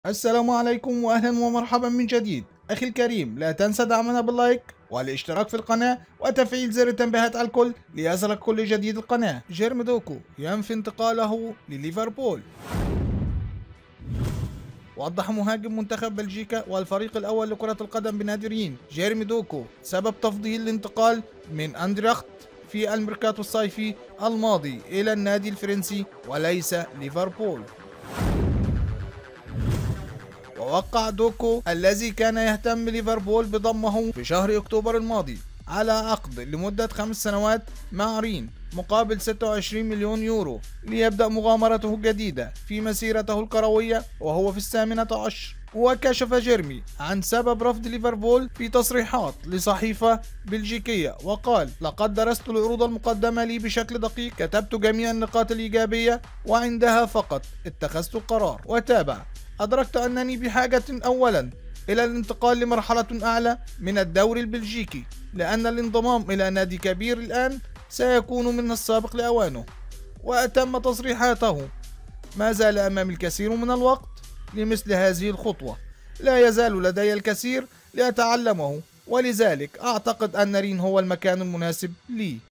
السلام عليكم وأهلا ومرحبا من جديد. أخي الكريم، لا تنسى دعمنا باللايك والاشتراك في القناة وتفعيل زر التنبيهات على الكل ليصلك كل جديد القناة. جيرمي دوكو ينفي انتقاله لليفربول. وضح مهاجم منتخب بلجيكا والفريق الأول لكرة القدم بنادي رين جيرمي دوكو سبب تفضيل الانتقال من أندريخت في الميركاتو الصيفي الماضي إلى النادي الفرنسي وليس ليفربول. ووقع دوكو الذي كان يهتم ليفربول بضمه في شهر أكتوبر الماضي على عقد لمدة 5 سنوات مع رين مقابل 26 مليون يورو ليبدأ مغامرته الجديدة في مسيرته الكروية وهو في 18. وكشف جيرمي عن سبب رفض ليفربول في تصريحات لصحيفة بلجيكية وقال: لقد درست العروض المقدمة لي بشكل دقيق، كتبت جميع النقاط الإيجابية وعندها فقط اتخذت القرار. وتابع: أدركت أنني بحاجة أولا إلى الانتقال لمرحلة أعلى من الدوري البلجيكي، لأن الانضمام إلى نادي كبير الآن سيكون من السابق لأوانه. وأتم تصريحاته: ما زال أمامي الكثير من الوقت لمثل هذه الخطوة، لا يزال لدي الكثير لأتعلمه، ولذلك أعتقد أن رين هو المكان المناسب لي.